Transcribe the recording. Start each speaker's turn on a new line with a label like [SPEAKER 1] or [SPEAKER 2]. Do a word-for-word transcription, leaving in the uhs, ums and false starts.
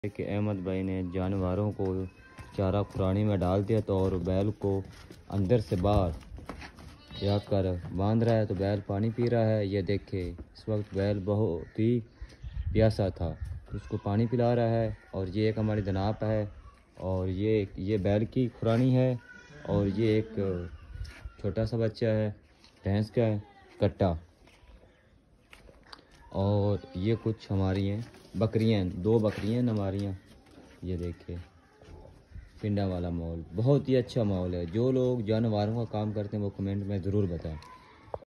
[SPEAKER 1] कि अहमद भाई ने जानवरों को चारा खुरानी में डाल दिया तो और बैल को अंदर से बाहर जाकर बांध रहा है। तो बैल पानी पी रहा है। ये देखे इस वक्त बैल बहुत ही प्यासा था, उसको पानी पिला रहा है। और ये एक हमारी जनाब है और ये ये बैल की खुरानी है। और ये एक छोटा सा बच्चा है भैंस का है कट्टा। और ये कुछ हमारी हैं बकरियां, दो बकरियां हमारी हैं। ये देखिए पिंडा वाला माहौल, बहुत ही अच्छा माहौल है। जो लोग जानवरों का काम करते हैं वो कमेंट में ज़रूर बताएं।